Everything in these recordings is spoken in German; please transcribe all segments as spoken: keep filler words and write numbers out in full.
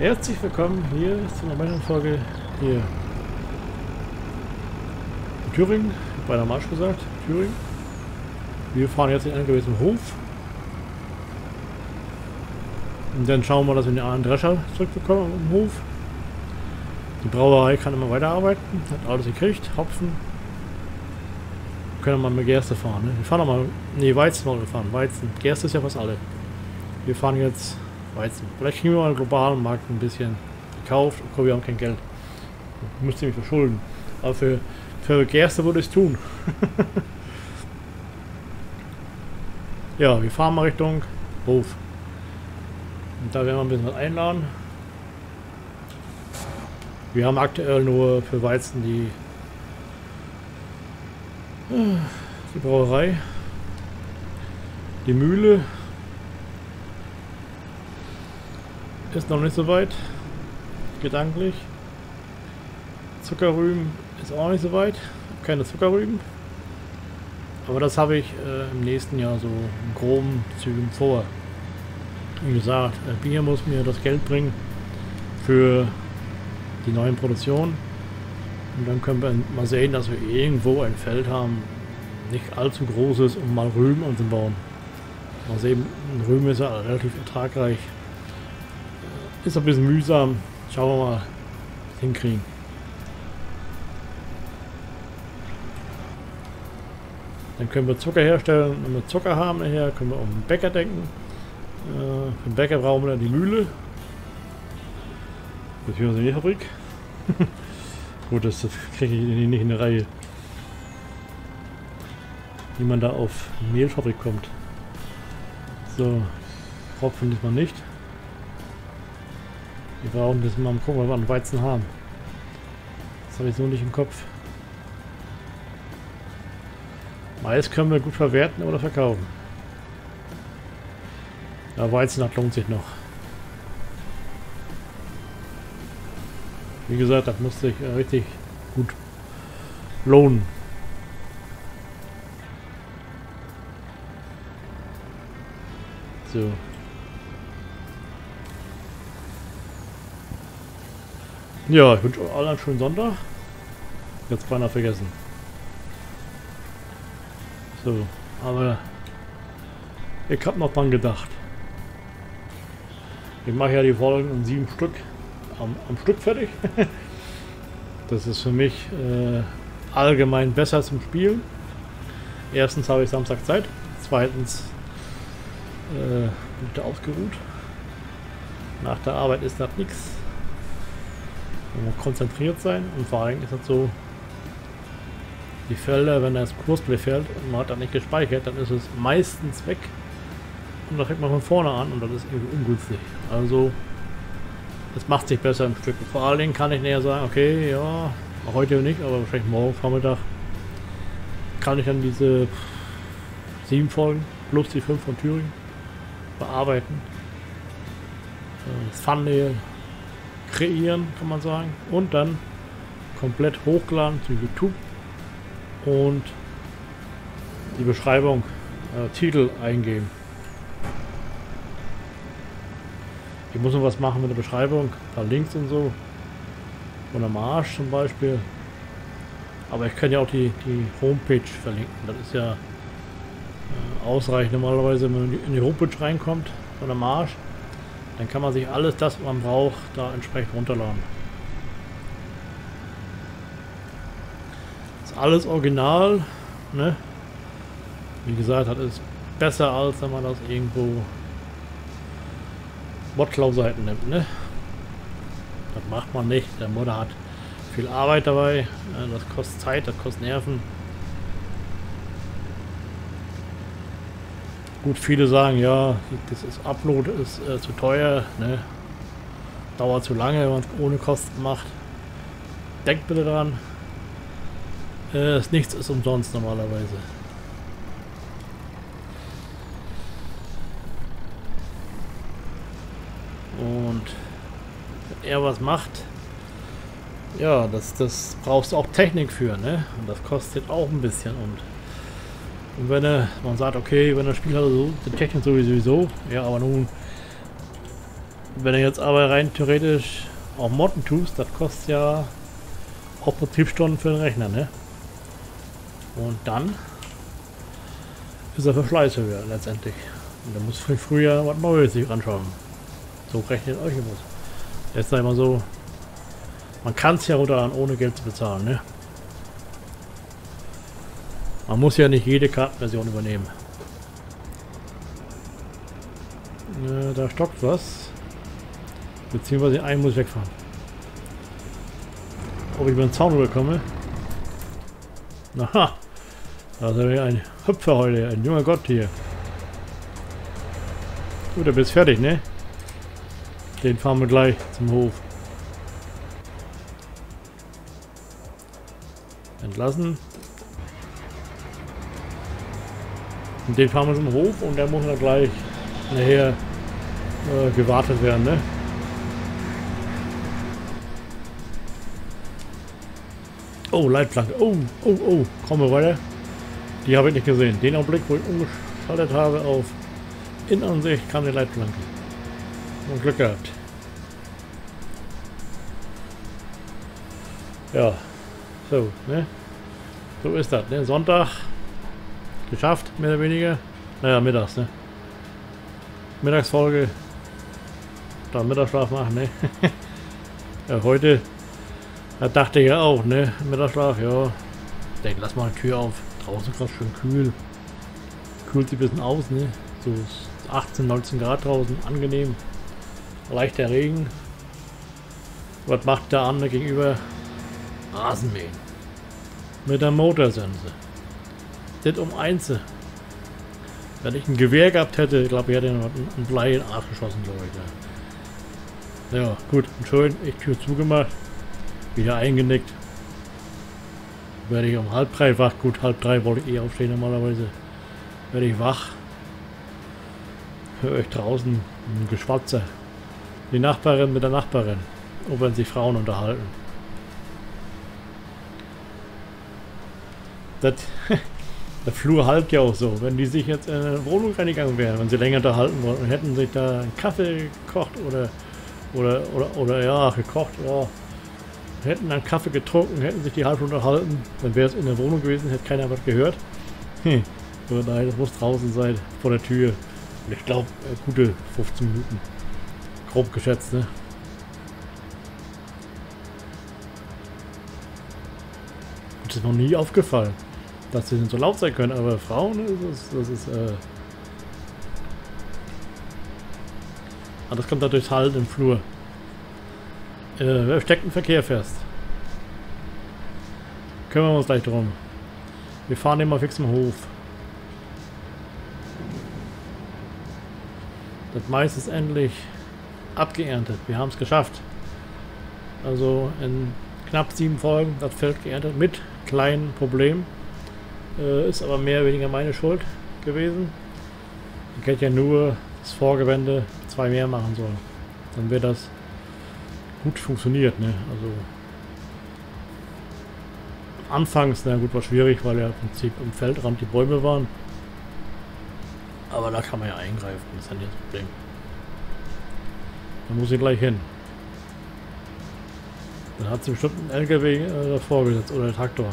Herzlich willkommen hier zu einer weiteren Folge hier in Thüringen, bei der Marsch gesagt, Thüringen. Wir fahren jetzt in einen gewissen Hof und dann schauen wir, dass wir den einen Drescher zurückbekommen im Hof. Die Brauerei kann immer weiterarbeiten, hat alles gekriegt, Hopfen. Wir können wir mal mit Gerste fahren, ne? Wir fahren auch mal, ne, Weizen wollen wir fahren, Weizen. Gerste ist ja fast alle. Wir fahren jetzt Weizen. Vielleicht kriegen wir mal einen globalen Markt ein bisschen gekauft. Okay, wir haben kein Geld. Ich müsste mich verschulden. Aber für, für Gerste würde ich es tun. Ja, wir fahren mal Richtung Hof. Und da werden wir ein bisschen was einladen. Wir haben aktuell nur für Weizen die, die Brauerei, die Mühle. Ist noch nicht so weit, gedanklich. Zuckerrüben ist auch nicht so weit, keine Zuckerrüben. Aber das habe ich äh, im nächsten Jahr so in groben Zügen vor. Wie gesagt, äh, Bier muss mir das Geld bringen für die neuen Produktionen. Und dann können wir mal sehen, dass wir irgendwo ein Feld haben, nicht allzu großes, um mal Rüben anzubauen. Mal sehen, Rüben ist ja relativ ertragreich. Ist ein bisschen mühsam. Schauen wir mal, was hinkriegen. Dann können wir Zucker herstellen. Wenn wir Zucker haben nachher, können wir um den Bäcker denken. Äh, für den Bäcker brauchen wir dann die Mühle. Beziehungsweise die Fabrik. Gut, das, das kriege ich nicht in der Reihe. Wie man da auf Mehlfabrik kommt. So, Hopfen diesmal nicht. Wir brauchen das mal gucken, ob wir einen Weizen haben. Das habe ich so nicht im Kopf. Mais können wir gut verwerten oder verkaufen. Ja, Weizen das lohnt sich noch. Wie gesagt, das muss sich äh, richtig gut lohnen. So. Ja, ich wünsche euch allen einen schönen Sonntag. Jetzt beinahe vergessen. So, aber ich habe noch dran gedacht. Ich mache ja die Folgen in sieben Stück am, am Stück fertig. Das ist für mich äh, allgemein besser zum Spielen. Erstens habe ich Samstag Zeit. Zweitens äh, bin ich da ausgeruht. Nach der Arbeit ist das nichts. Man muss konzentriert sein und vor allem ist das so, die Felder, wenn das Kursplay fällt und man hat das nicht gespeichert, dann ist es meistens weg und da fängt man von vorne an und das ist irgendwie ungünstig. Also das macht sich besser im Stück. Vor allen Dingen kann ich näher sagen, okay, ja, heute nicht, aber wahrscheinlich morgen Vormittag kann ich dann diese sieben Folgen plus die fünf von Thüringen bearbeiten. Das Thumbnail kreieren, kann man sagen, und dann komplett hochladen zu YouTube und die Beschreibung, äh, Titel eingeben. Ich muss noch was machen mit der Beschreibung, ein paar Links und so, von der Marsch zum Beispiel, aber ich kann ja auch die, die Homepage verlinken, das ist ja äh, ausreichend normalerweise, wenn man in die Homepage reinkommt von der Marsch. Dann kann man sich alles das, was man braucht, da entsprechend runterladen. Das ist alles original, ne? Wie gesagt, das ist besser, als wenn man das irgendwo Botklaus-Seiten nimmt, ne? Das macht man nicht. Der Modder hat viel Arbeit dabei, das kostet Zeit, das kostet Nerven. Gut, viele sagen, ja, das ist Upload ist äh, zu teuer, ne? Dauert zu lange, wenn man es ohne Kosten macht. Denkt bitte dran, äh, nichts ist umsonst normalerweise. Und wenn er was macht, ja, das, das brauchst du auch Technik für, ne? Und das kostet auch ein bisschen und Und wenn er, man sagt, okay, wenn das Spiel hat so, die Technik sowieso, ja, aber nun Wenn du jetzt aber rein theoretisch auch Modden tust, das kostet ja auch Betriebsstunden für den Rechner, ne? Und dann ist er Verschleiß höher letztendlich. Und dann muss viel früher was Neues sich anschauen. So rechnet euch was. Jetzt sag ich mal so, man kann es ja runterladen, ohne Geld zu bezahlen, ne? Man muss ja nicht jede Kartenversion übernehmen. Äh, da stockt was. Beziehungsweise einen muss ich wegfahren. Ob ich über den Zaun rüberkomme? Aha! Da ist ja ein Hüpfer heute, ein junger Gott hier. Gut, du bist fertig, ne? Den fahren wir gleich zum Hof. Entlassen. Und den fahren wir zum Hof und der muss dann gleich nachher äh, gewartet werden, ne? Oh, Leitplanke. Oh, oh, oh. Kommen wir weiter. Die habe ich nicht gesehen. Den Augenblick, wo ich umgeschaltet habe auf Innenansicht, kam die Leitplanke. Und Glück gehabt. Ja. So, ne? So ist das, ne? Sonntag. Geschafft, mehr oder weniger. Naja, mittags, ne? Mittagsfolge. Da Mittagsschlaf machen, ne? Ja, heute. Da dachte ich ja auch, ne? Mittagsschlaf, ja. Ich denke, lass mal die Tür auf. Draußen gerade schön kühl. Kühlt sich ein bisschen aus, ne? So achtzehn, neunzehn Grad draußen, angenehm. Leichter Regen. Was macht der andere gegenüber? Rasenmähen. Mit der Motorsense. Das um eins. Wenn ich ein Gewehr gehabt hätte, ich glaube, ich hätte einen Blei in den Arsch geschossen, glaube ich. Ja, ja gut, und schön, ich Tür zugemacht. Wieder eingenickt. Werde ich um halb drei wach. Gut, halb drei wollte ich eh aufstehen normalerweise. Werde ich wach. Höre ich draußen ein Geschwatzer. Die Nachbarin mit der Nachbarin. Ob wenn sich Frauen unterhalten. Das, der Flur halt ja auch so. Wenn die sich jetzt in eine Wohnung reingegangen wären, wenn sie länger unterhalten wollten, hätten sich da einen Kaffee gekocht oder oder oder, oder ja, gekocht, ja. Hätten dann Kaffee getrunken, hätten sich die halb Stunde unterhalten, dann wäre es in der Wohnung gewesen, hätte keiner was gehört. Hm. So, nein, das muss draußen sein, vor der Tür. Und ich glaube, gute fünfzehn Minuten. Grob geschätzt, ne? Das ist noch nie aufgefallen, dass sie so laut sein können, aber Frauen, das ist, das ist äh. Ah, das kommt da durchs Halt im Flur. Äh, wer steckt im Verkehr fest? Kümmern wir uns gleich drum. Wir fahren immer fix im Hof. Das Mais ist endlich abgeerntet. Wir haben es geschafft. Also in knapp sieben Folgen das Feld geerntet mit kleinen Problemen. Äh, ist aber mehr oder weniger meine Schuld gewesen. Ich hätte ja nur das Vorgewende zwei mehr machen sollen. Dann wäre das gut funktioniert, ne? Also anfangs, na gut, war schwierig, weil ja im Prinzip im Feldrand die Bäume waren. Aber da kann man ja eingreifen, das ist ja nicht das Problem. Da muss ich gleich hin. Dann hat sie bestimmt einen L K W äh, davor gesetzt oder einen Traktor.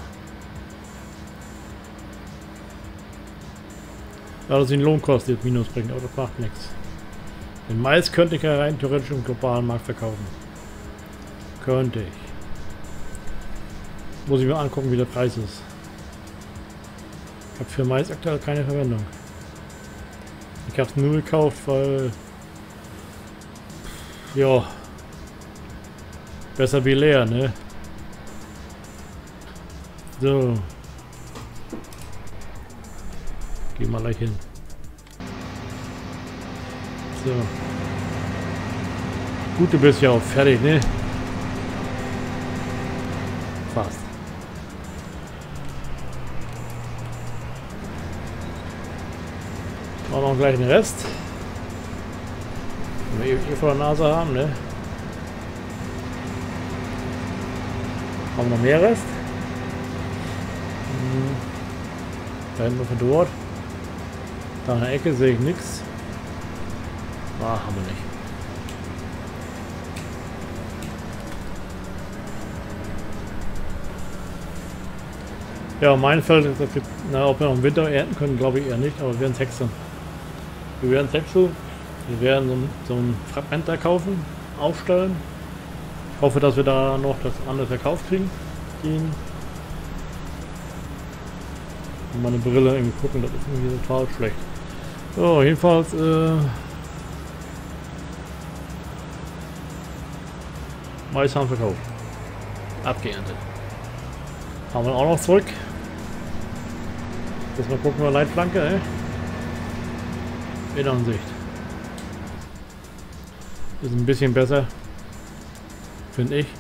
Ja, dass sie einen Lohnkosten jetzt Minus bringt, aber das macht nichts. Den Mais könnte ich ja rein theoretisch im globalen Markt verkaufen. Könnte ich. Muss ich mir angucken, wie der Preis ist. Ich habe für Mais aktuell keine Verwendung. Ich habe es nur gekauft, weil... Ja... Besser wie leer, ne? So. Geh mal gleich hin. So. Gut, du bist ja auch fertig, ne? Fast. Auch noch gleich den Rest. Wenn wir eh vor der Nase haben, ne? Haben wir noch mehr Rest? Hm. Da hinten von dort. Da in der Ecke sehe ich nichts. Ah, haben wir nicht. Ja, mein Feld, das gibt, na, ob wir noch im Winter ernten können, glaube ich eher nicht, aber wir werden es häckseln. Wir werden es häckseln. Wir werden so ein, so ein Fragment da kaufen, aufstellen. Ich hoffe, dass wir da noch das andere verkauft kriegen. Den und meine Brille irgendwie gucken, das ist irgendwie total schlecht. So, jedenfalls, äh, Mais haben verkauft. Abgeerntet. Haben wir auch noch zurück. Jetzt mal gucken wir Leitplanke, ey. Innenansicht. Ist ein bisschen besser. Finde ich.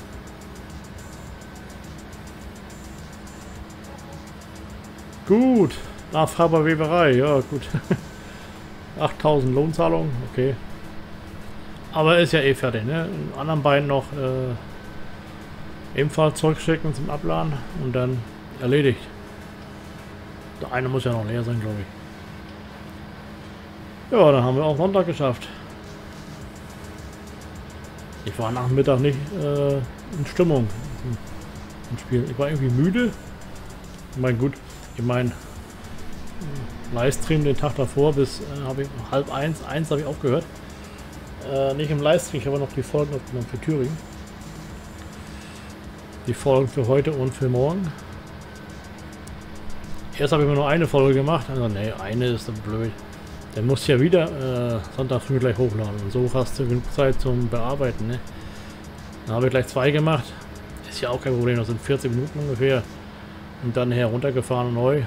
Gut. Nachfrage Weberei. Ja, gut. achttausend Lohnzahlungen. Okay. Aber ist ja eh fertig, ne? In anderen beiden noch äh, ebenfalls zurückschicken zum Abladen und dann erledigt. Der eine muss ja noch leer sein, glaube ich. Ja, dann haben wir auch Sonntag geschafft. Ich war nach dem Mittag nicht äh, in Stimmung im Spiel. Ich war irgendwie müde. Ich meine, gut, ich meine, Livestream den Tag davor bis äh, habe ich halb eins, eins habe ich aufgehört. Äh, nicht im Livestream, ich habe noch die Folgen aufgenommen für Thüringen. Die Folgen für heute und für morgen. Erst habe ich mir nur eine Folge gemacht. Also, ne, eine ist dann blöd. Dann musst du ja wieder äh, Sonntag früh gleich hochladen. Und so hast du genug Zeit zum Bearbeiten. Ne? Dann habe ich gleich zwei gemacht. Ist ja auch kein Problem, das sind vierzig Minuten ungefähr. Und dann heruntergefahren neu.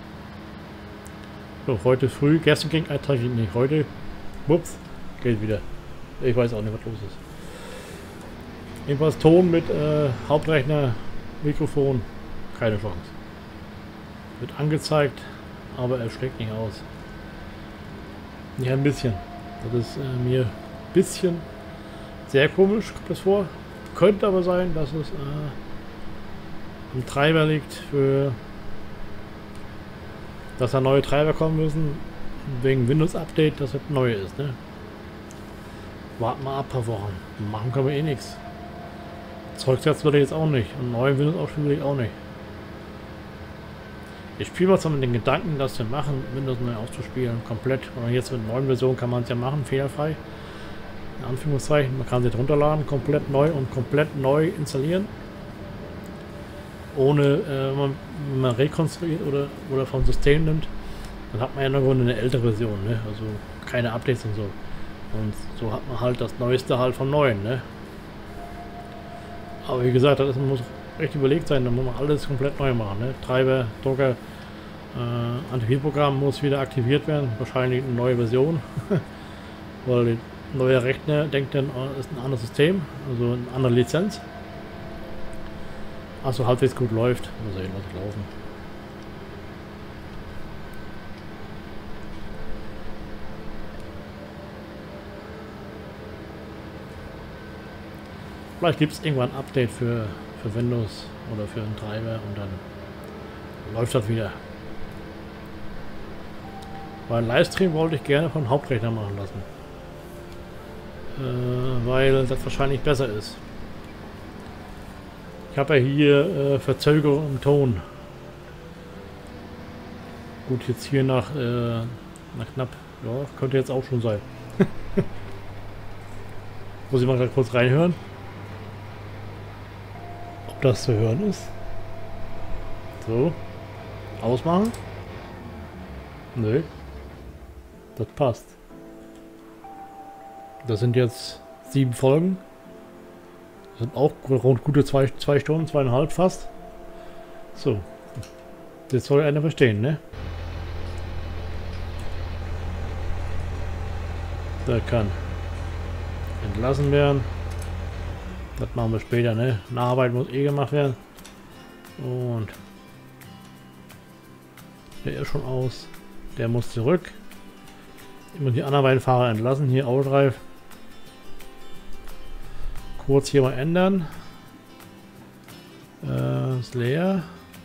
So, heute früh, gestern ging ein Tag nicht. Heute, ups, geht wieder. Ich weiß auch nicht, was los ist. Jedenfalls Ton mit äh, Hauptrechner, Mikrofon, keine Chance. Wird angezeigt, aber er schlägt nicht aus. Ja, ein bisschen. Das ist äh, mir ein bisschen sehr komisch, kommt das vor. Könnte aber sein, dass es äh, am Treiber liegt, für dass da neue Treiber kommen müssen, wegen Windows Update, dass das neu ist. Ne? Warten wir ab ein paar Wochen. Machen können wir eh nichts. Zurücksetzen würde ich jetzt auch nicht. Und neue Windows aufspielen würde ich auch nicht. Ich spiele mal so mit den Gedanken, das wir machen, Windows neu auszuspielen, komplett. Und jetzt mit neuen Versionen kann man es ja machen, fehlerfrei. In Anführungszeichen, man kann sie runterladen, komplett neu und komplett neu installieren. Ohne, äh, wenn, man, wenn man rekonstruiert oder, oder vom System nimmt, dann hat man ja nur eine ältere Version, ne? Also keine Updates und so. Und so hat man halt das Neueste halt vom Neuen, ne? Aber wie gesagt, das muss recht überlegt sein, dann muss man alles komplett neu machen, ne? Treiber, Drucker, äh, Antivirprogramm muss wieder aktiviert werden, wahrscheinlich eine neue Version. Weil der neue Rechner denkt dann, oh, ist ein anderes System, also eine andere Lizenz. Also halbwegs gut läuft, mal sehen, was laufen. Vielleicht gibt es irgendwann ein Update für, für Windows oder für einen Treiber und dann läuft das wieder. Weil Livestream wollte ich gerne von Hauptrechner machen lassen. Äh, weil das wahrscheinlich besser ist. Ich habe ja hier äh, Verzögerung im Ton. Gut, jetzt hier nach, äh, nach knapp, ja, könnte jetzt auch schon sein. Muss ich mal gerade kurz reinhören. Ob das zu hören ist. So. Ausmachen. Nö. Das passt. Das sind jetzt sieben Folgen. Das sind auch rund gute zwei, zwei Stunden, zweieinhalb fast. So. Jetzt soll einer verstehen, ne? Der kann entlassen werden. Das machen wir später, ne? Nacharbeit muss eh gemacht werden. Und der ist schon aus. Der muss zurück. Immer die anderen beiden Fahrer entlassen. Hier Autodrive. Kurz hier mal ändern. Äh, ist leer.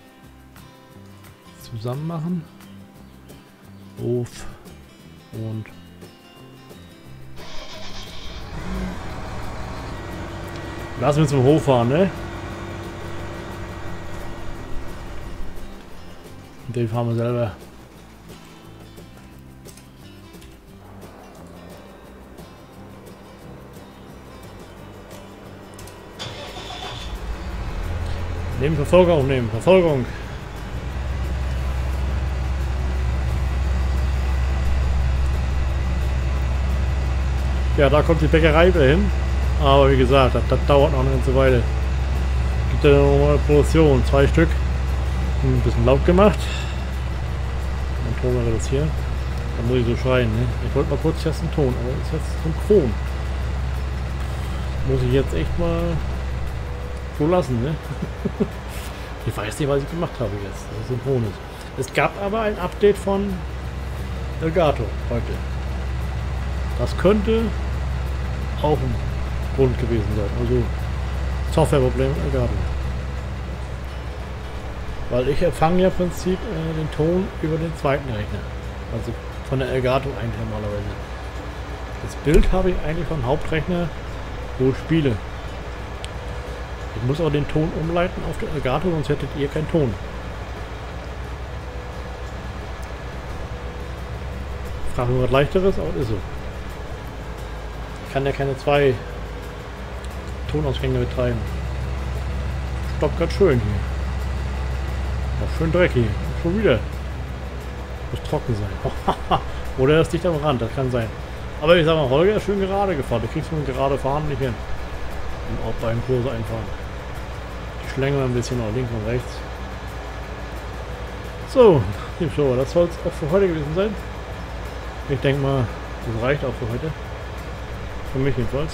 Zusammen machen. Auf. Und lassen wir zum Hof fahren, ne? Den fahren wir selber. Nehmen Verfolgung, nehmen Verfolgung. Ja, da kommt die Bäckerei wieder hin. Aber wie gesagt, das, das dauert noch eine ganze Weile. Gibt ja noch mal eine Produktion, zwei Stück. Ein bisschen laut gemacht. Den Ton mal reduzieren. Da muss ich so schreien, ne? Ich wollte mal kurz testen Ton, aber das ist jetzt synchron. Muss ich jetzt echt mal so lassen, ne? Ich weiß nicht, was ich gemacht habe jetzt, dass es synchron ist. Es gab aber ein Update von Elgato heute. Das könnte auch ein Grund gewesen sein. Also Softwareproblem Elgato. Weil ich empfange ja im Prinzip äh, den Ton über den zweiten Rechner. Also von der Elgato eigentlich normalerweise. Das Bild habe ich eigentlich vom Hauptrechner, wo ich spiele. Ich muss aber den Ton umleiten auf den Elgato, sonst hättet ihr keinen Ton. Frage mir was Leichteres, aber ist so. Ich kann ja keine zwei Tonausgänge betreiben. Stoppt ganz schön hier. Auch schön dreckig. Schon wieder. Muss trocken sein. Oder er ist dicht am Rand, das kann sein. Aber ich sag mal, Holger ist schön gerade gefahren. Du kriegst von gerade fahren nicht hin. Und auch beim Kurse einfahren. Die schlängeln ein bisschen nach links und rechts. So, liebe Show, das soll es auch für heute gewesen sein. Ich denke mal, das reicht auch für heute. Für mich jedenfalls.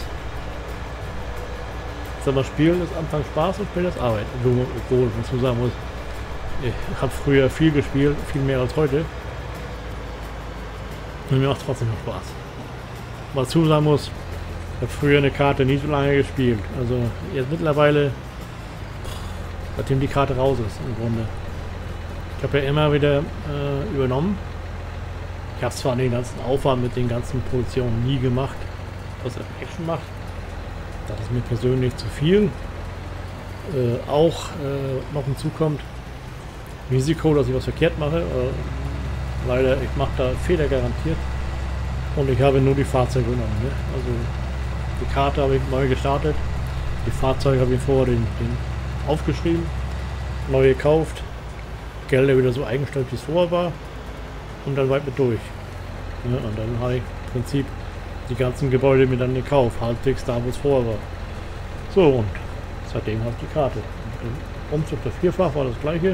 Ich sag mal, Spielen ist Anfang Spaß und Spielen ist Arbeit. Obwohl, was man sagen muss, ich habe früher viel gespielt, viel mehr als heute. Und mir macht es trotzdem noch Spaß. Was dazu sagen muss, ich habe früher eine Karte nie so lange gespielt. Also jetzt mittlerweile, seitdem die Karte raus ist im Grunde. Ich habe ja immer wieder äh, übernommen. Ich habe zwar den ganzen Aufwand mit den ganzen Produktionen nie gemacht, was Action macht. Das ist mir persönlich zu viel. Äh, auch äh, noch hinzukommt Risiko, dass ich was verkehrt mache. Äh, leider, ich mache da Fehler garantiert. Und ich habe nur die Fahrzeuge genommen. Ne? Also die Karte habe ich neu gestartet. Die Fahrzeuge habe ich vorher den, den aufgeschrieben, neu gekauft, Gelder wieder so eingestellt, wie es vorher war. Und dann weit mit durch. Ja, und dann habe ich im Prinzip die ganzen Gebäude mir dann gekauft, halbwegs da, wo es vorher war. So, und seitdem habe ich die Karte. Und der Umzug der Vierfach war das gleiche.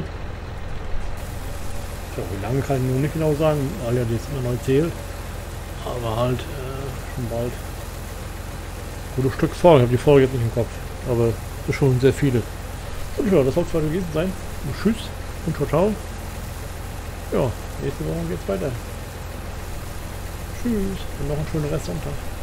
So, wie lange kann ich nur nicht genau sagen, weil ja jetzt immer neu zählt. Aber halt äh, schon bald ein gutes Stück vor. Ich habe die Folge jetzt nicht im Kopf, aber es ist schon sehr viele. Und ja, das soll es heute gewesen sein. Und tschüss und ciao, ciao. Ja, nächste Woche geht's weiter. Tschüss und noch einen schönen Restsonntag.